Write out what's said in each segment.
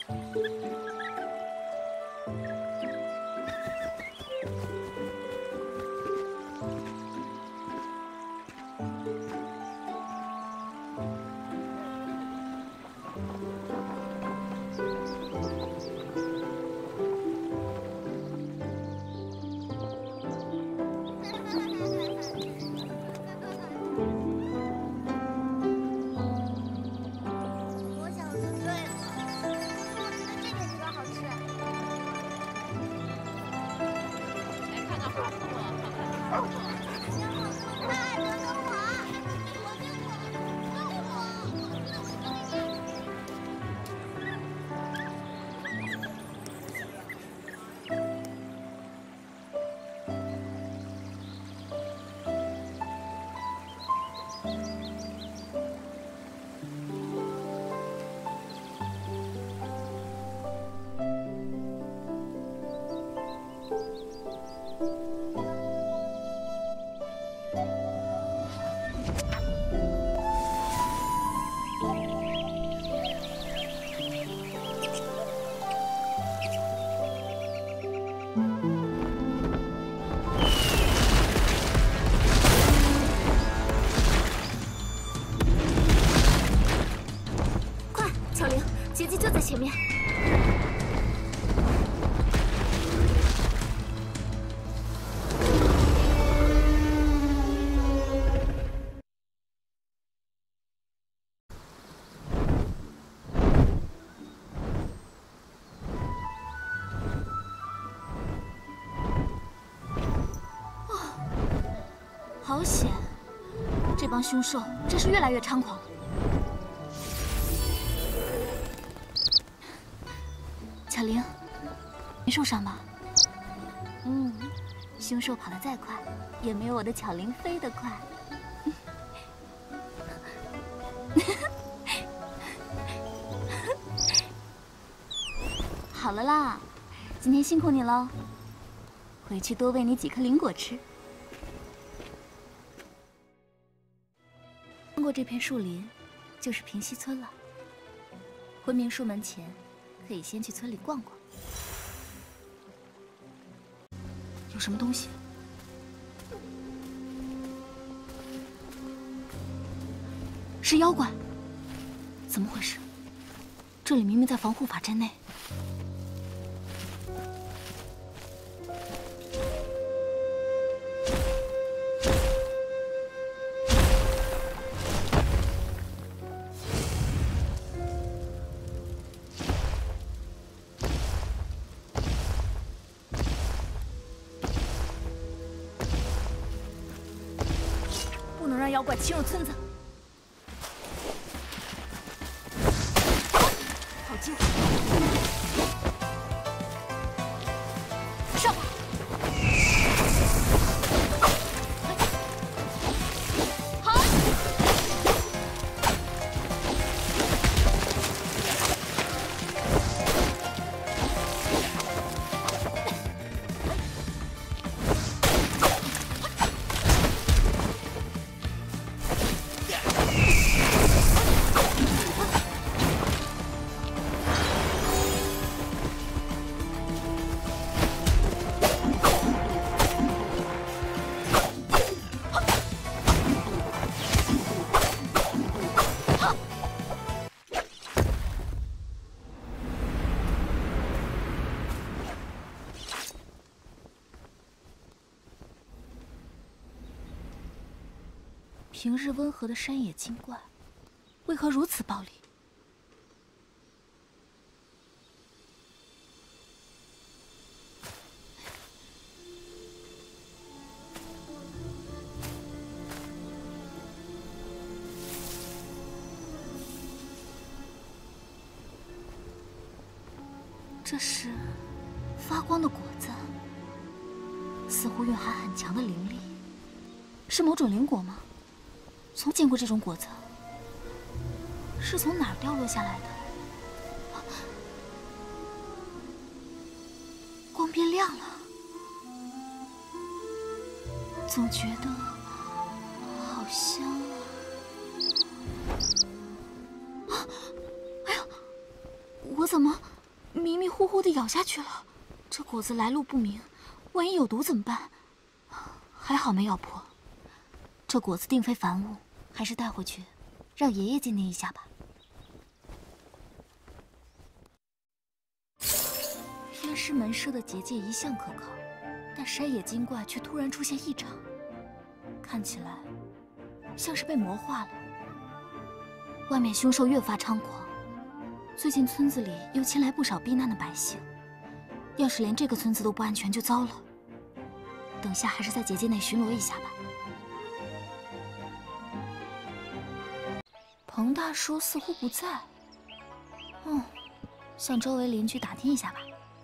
前面。哦，好险！这帮凶兽真是越来越猖狂了。 小玲，没受伤吧？凶兽跑得再快，也没有我的巧玲飞得快。好了啦，今天辛苦你喽，回去多喂你几颗灵果吃。经过这片树林，就是平溪村了。昏明树门前。 可以先去村里逛逛，有什么东西？是妖怪？怎么回事？这里明明在防护法阵内。妖怪侵入村子，好机会！上！好！平日温和的山野精怪，为何如此暴力？这是发光的果子，似乎蕴含很强的灵力，是某种灵果吗？ 从见过这种果子，是从哪儿掉落下来的？光变亮了，总觉得好香啊！哎呀，我怎么迷迷糊糊的咬下去了。这果子来路不明，万一有毒怎么办？还好没咬破。这果子定非凡物，还是带回去，让爷爷鉴定一下吧。天师门设的结界一向可靠，但山野精怪却突然出现异常，看起来像是被魔化了。外面凶兽越发猖狂，最近村子里又迁来不少避难的百姓。要是连这个村子都不安全，就糟了。等下还是在结界内巡逻一下吧。彭大叔似乎不在，向周围邻居打听一下吧。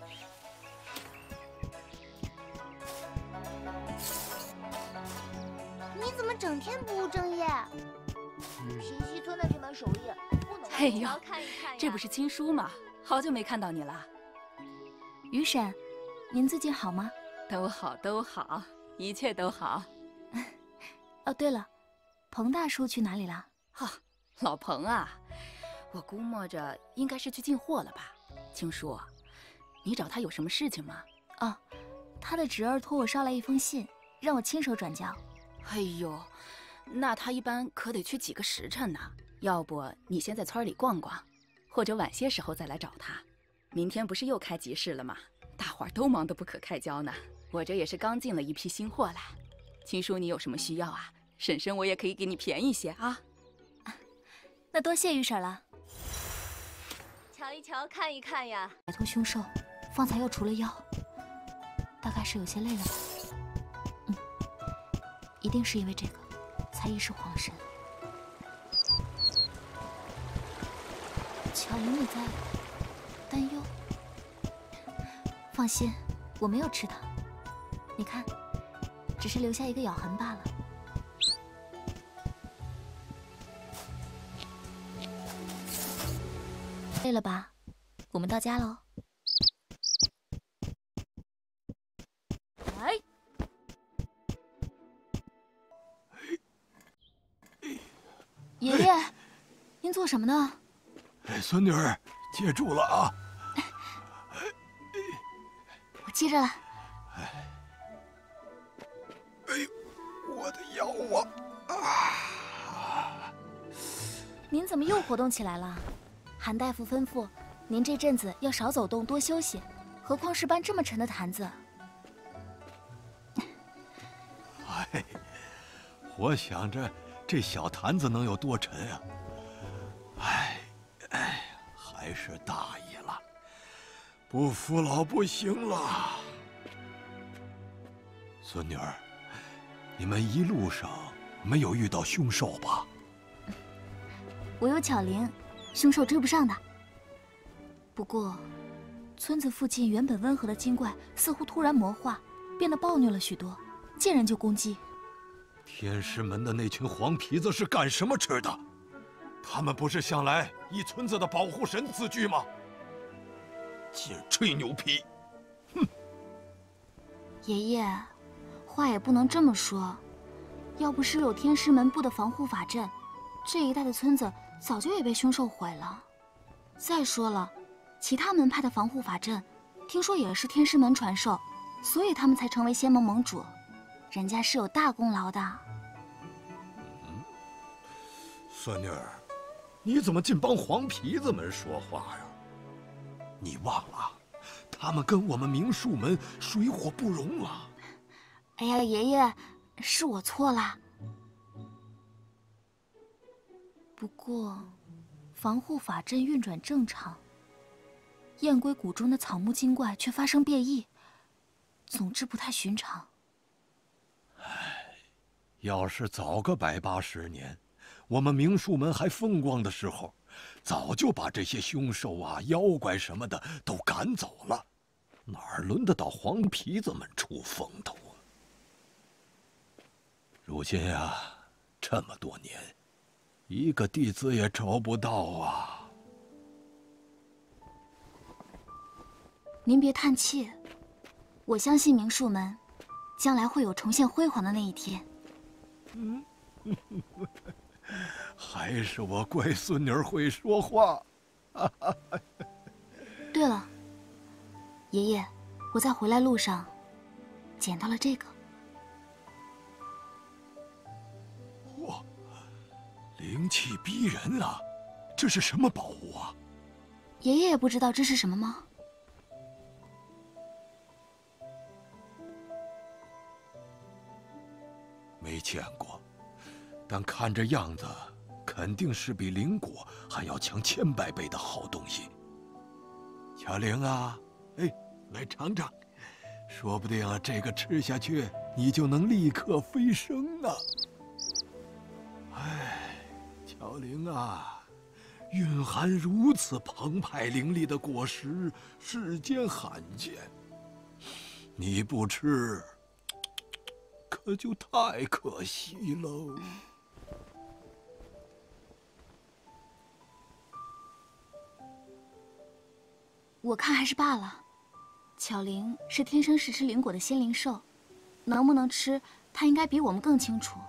你怎么整天不务正业？平西村的这门手艺不能哎呦， 看一看呀。 这不是青叔吗？好久没看到你了。 于婶，您最近好吗？ 都好，都好，一切都好。 哦，对了，彭大叔去哪里了？ 老彭啊，我估摸着应该是去进货了吧。青叔，你找他有什么事情吗？ 他的侄儿托我捎来一封信，让我亲手转交。 哎呦，那他一般可得去几个时辰呢？要不你先在村里逛逛，或者晚些时候再来找他。明天不是又开集市了吗？大伙儿都忙得不可开交呢。我这也是刚进了一批新货来。青叔，你有什么需要啊？婶婶我也可以给你便宜些啊。 那多谢于婶了。 瞧一瞧，看一看呀。 摆脱凶兽，方才又除了妖，大概是有些累了吧。一定是因为这个，才一时恍神。巧玲，你在担忧？放心，我没有吃它。你看，只是留下一个咬痕罢了。累了吧？我们到家喽。来。爷爷，您做什么呢？ 孙女儿，接住了啊！ 我接着了。 我的腰啊！ 您怎么又活动起来了？韩大夫吩咐，您这阵子要少走动，多休息。何况是搬这么沉的坛子。 我想着这小坛子能有多沉啊？还是大意了，不服老不行了。孙女儿，你们一路上没有遇到凶兽吧？ 我有巧灵，凶兽追不上的。不过，村子附近原本温和的精怪似乎突然魔化，变得暴虐了许多，见人就攻击。 天师门的那群黄皮子是干什么吃的？他们不是向来以村子的保护神自居吗？净吹牛皮！哼！ 爷爷，话也不能这么说。要不是有天师门布的防护法阵，这一带的村子早就也被凶兽毁了。再说了，其他门派的防护法阵，听说也是天师门传授，所以他们才成为仙盟盟主。人家是有大功劳的。 孙女儿，你怎么尽帮黄皮子们说话呀？你忘了，他们跟我们明术门水火不容了。 哎呀，爷爷，是我错了。不过，防护法阵运转正常，燕归谷中的草木精怪却发生变异，总之不太寻常。 要是早个180年，我们明术门还风光的时候，早就把这些凶兽啊、妖怪什么的都赶走了，哪儿轮得到黄皮子们出风头啊？如今呀，这么多年，一个弟子也找不到啊！ 您别叹气，我相信明术门将来会有重现辉煌的那一天。 还是我乖孙女会说话。 对了， 爷爷，我在回来路上捡到了这个。 哇，灵气逼人啊！这是什么宝物啊？ 爷爷也不知道这是什么吗？ 没见过，但看这样子，肯定是比灵果还要强千百倍的好东西。小玲啊，哎，来尝尝，说不定这个吃下去，你就能立刻飞升啊！哎，巧玲啊，蕴含如此澎湃灵力的果实，世间罕见。你不吃，可就太可惜喽。 我看还是罢了。巧玲是天生食吃灵果的仙灵兽，能不能吃，她应该比我们更清楚。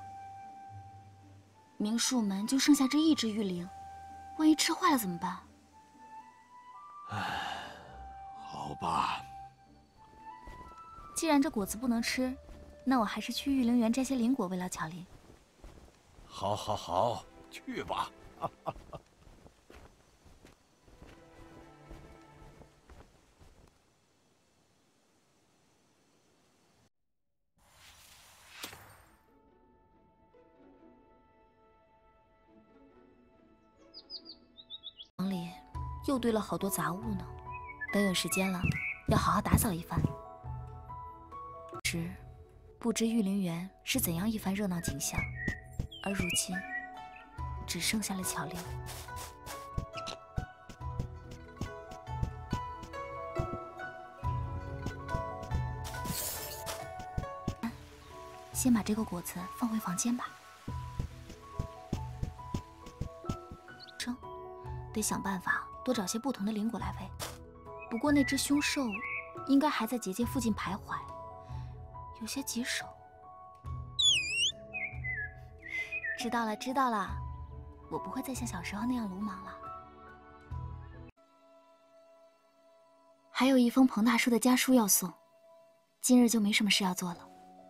明术门就剩下这一只玉灵，万一吃坏了怎么办？ 唉，好吧。 既然这果子不能吃，那我还是去玉灵园摘些灵果喂了巧玲。 好，好，好，去吧。 房里又堆了好多杂物呢，等有时间了，要好好打扫一番。不知玉灵园是怎样一番热闹景象，而如今只剩下了巧玲。先把这个果子放回房间吧。得想办法多找些不同的灵果来喂。不过那只凶兽应该还在结界附近徘徊，有些棘手。知道了，知道了，我不会再像小时候那样鲁莽了。还有一封彭大叔的家书要送，今日就没什么事要做了。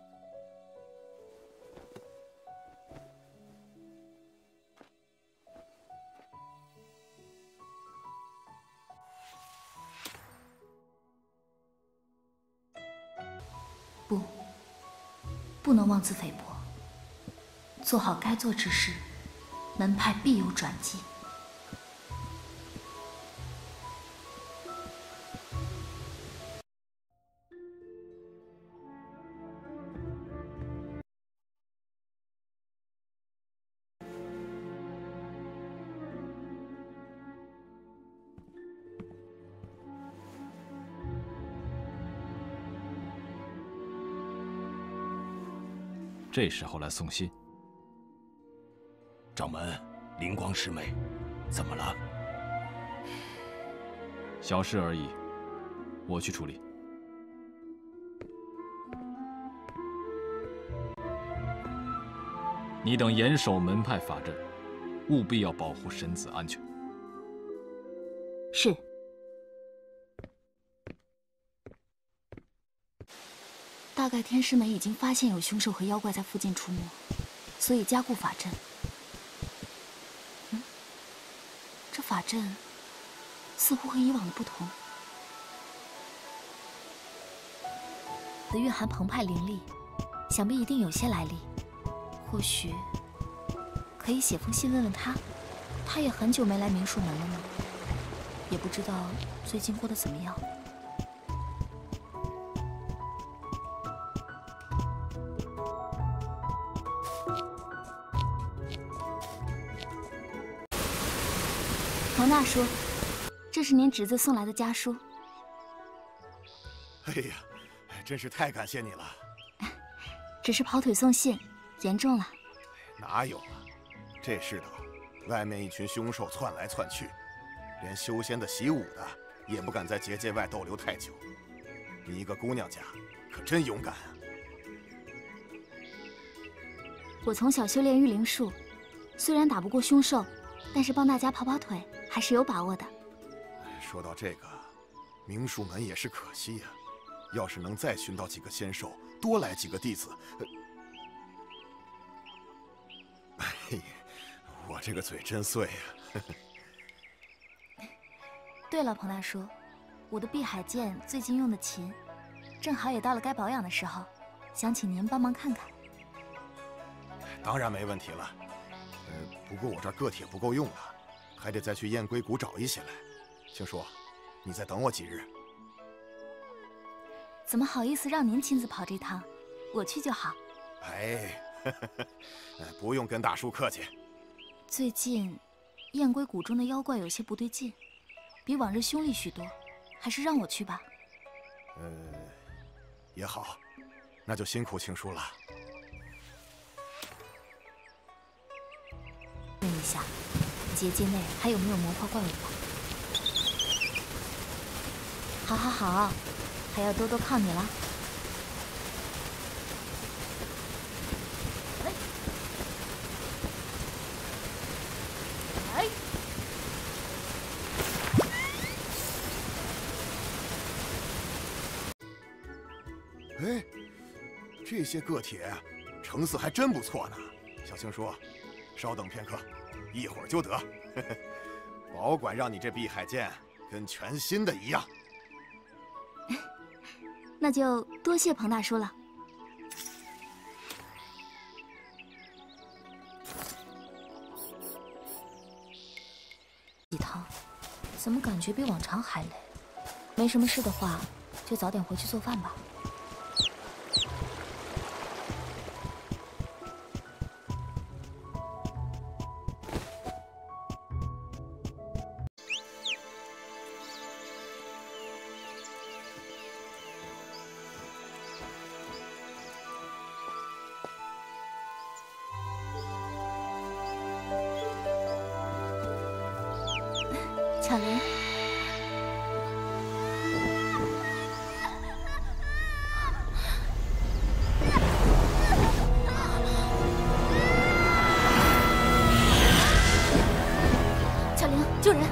不能妄自菲薄，做好该做之事，门派必有转机。 这时候来送信， 掌门，灵光师妹，怎么了？ 小事而已，我去处理。你等严守门派法阵，务必要保护神子安全。 是。大概天师门已经发现有凶兽和妖怪在附近出没，所以加固法阵。这法阵似乎和以往的不同，蕴含澎湃灵力，想必一定有些来历。或许可以写封信问问他，他也很久没来明术门了呢，也不知道最近过得怎么样。彭大叔，这是您侄子送来的家书。 哎呀，真是太感谢你了。 只是跑腿送信，严重了。 哪有啊，这世道，外面一群凶兽窜来窜去，连修仙的习武的也不敢在结界外逗留太久。你一个姑娘家，可真勇敢啊！ 我从小修炼御灵术，虽然打不过凶兽，但是帮大家跑跑腿还是有把握的。 说到这个， 明术门也是可惜呀。要是能再寻到几个仙兽，多来几个弟子，哎呀，我这个嘴真碎呀！ 对了，彭大叔，我的碧海剑最近用的勤，正好也到了该保养的时候，想请您帮忙看看。 当然没问题了。不过我这儿铬铁不够用了，还得再去燕归谷找一些来。青叔，你再等我几日。 怎么好意思让您亲自跑这趟？我去就好。 哎，不用跟大叔客气。 最近，燕归谷中的妖怪有些不对劲，比往日凶厉许多，还是让我去吧。 也好，那就辛苦青叔了。 问一下，结界内还有没有魔化怪物吧？好，好，好，还要多多靠你了。 哎，这些铬铁成色还真不错呢。小青叔，稍等片刻，一会儿就得。保管让你这碧海剑跟全新的一样。 那就多谢彭大叔了。一趟，怎么感觉比往常还累？没什么事的话，就早点回去做饭吧。巧玲，巧玲，救人！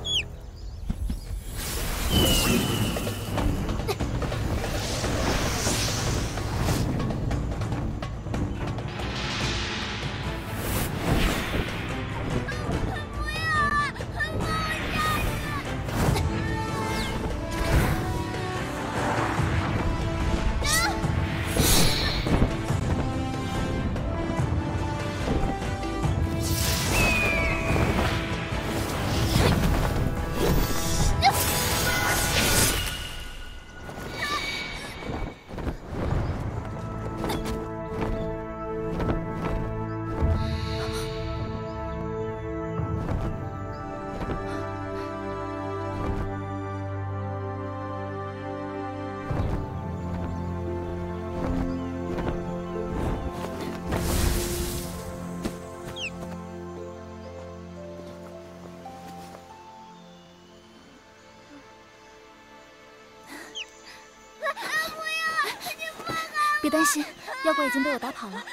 别担心，妖怪已经被我打跑了。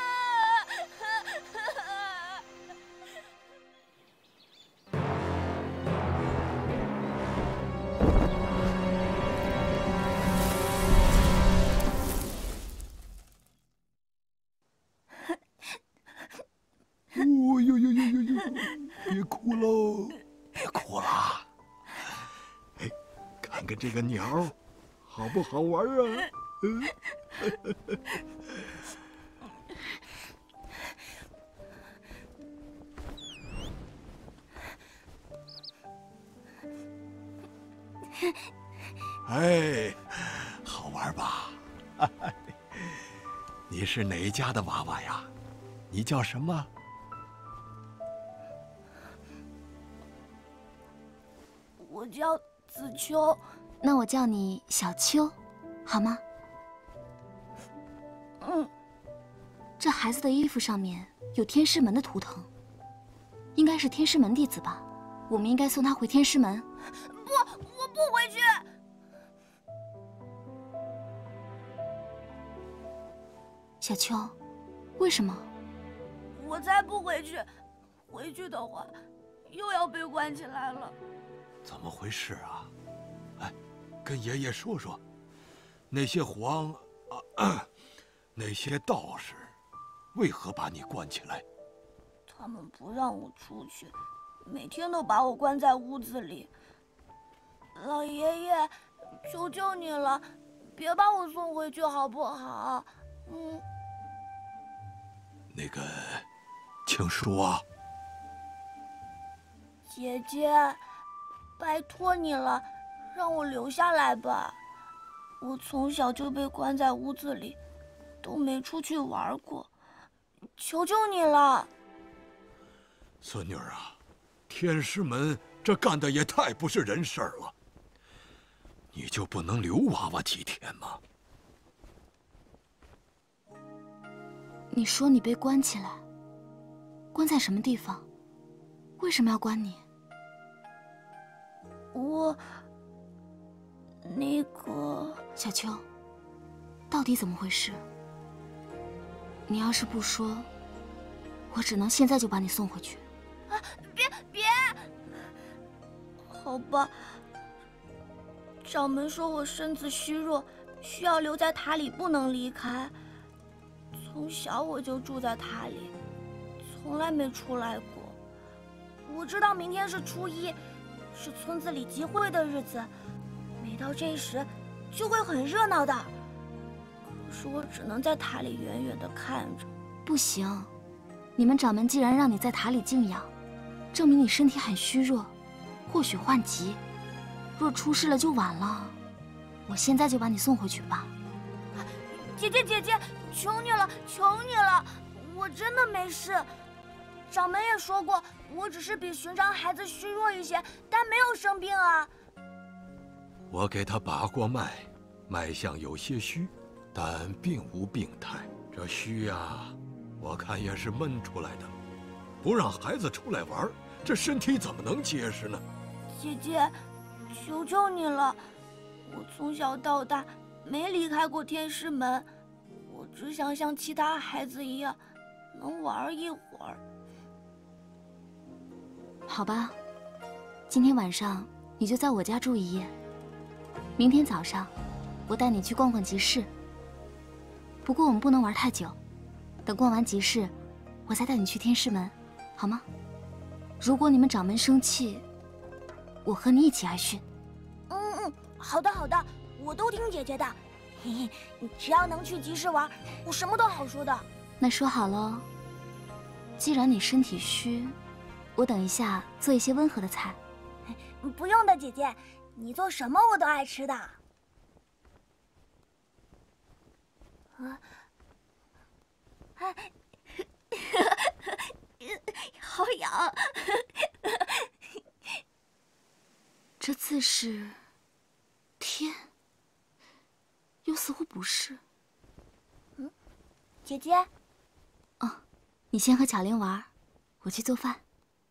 哦呦呦呦呦呦！别哭喽，别哭了。哎，看看这个鸟，好不好玩啊？哎，好玩吧？你是哪家的娃娃呀？你叫什么？ 我叫子秋，那我叫你小秋，好吗？这孩子的衣服上面有天师门的图腾，应该是天师门弟子吧？我们应该送他回天师门。 不，我不回去。 小秋，为什么？ 我才不回去，回去的话又要被关起来了。 怎么回事啊？ 跟爷爷说说，那些那些道士，为何把你关起来？ 他们不让我出去，每天都把我关在屋子里。老爷爷，求求你了，别把我送回去好不好？ 那个，请说啊。 姐姐，拜托你了，让我留下来吧。我从小就被关在屋子里，都没出去玩过，求求你了。 孙女儿啊，天师门这干的也太不是人事儿了，你就不能留娃娃几天吗？ 你说你被关起来，关在什么地方？为什么要关你？ 那个小秋，到底怎么回事？你要是不说，我只能现在就把你送回去。 啊！别！好吧，掌门说我身子虚弱，需要留在塔里，不能离开。从小我就住在塔里，从来没出来过。我知道明天是初一，是村子里集会的日子，每到这时就会很热闹的。可是我只能在塔里远远地看着。 不行，你们掌门既然让你在塔里静养，证明你身体很虚弱，或许患疾。若出事了就晚了。我现在就把你送回去吧。 姐姐，求你了，求你了，我真的没事。掌门也说过，我只是比寻常孩子虚弱一些，但没有生病啊。 我给他把过脉，脉象有些虚，但并无病态。这虚呀，我看也是闷出来的。不让孩子出来玩，这身体怎么能结实呢？ 姐姐，求求你了，我从小到大没离开过天师门，我只想像其他孩子一样，能玩一会儿。 好吧，今天晚上你就在我家住一夜，明天早上我带你去逛逛集市。不过我们不能玩太久，等逛完集市，我再带你去天师门，好吗？如果你们掌门生气，我和你一起挨训。 好的，我都听姐姐的。嘿嘿，你只要能去集市玩，我什么都好说的。 那说好喽，既然你身体虚，我等一下做一些温和的菜。 不用的，姐姐，你做什么我都爱吃的。好痒。 这字是天，又似乎不是。 姐姐。 你先和巧玲玩，我去做饭。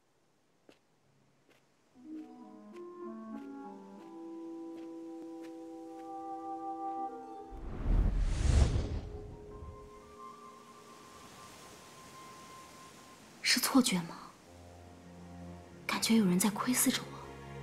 是错觉吗？感觉有人在窥视着我。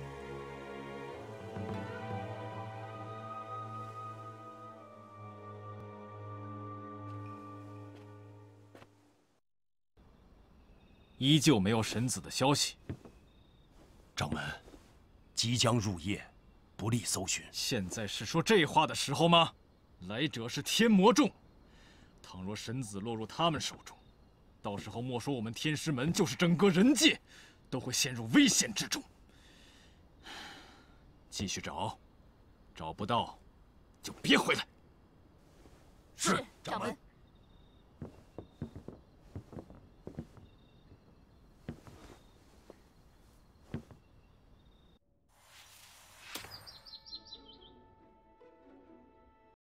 依旧没有神子的消息。 掌门，即将入夜，不利搜寻。 现在是说这话的时候吗？来者是天魔众，倘若神子落入他们手中，到时候莫说我们天师门，就是整个人界，都会陷入危险之中。继续找，找不到，就别回来。 是，掌门。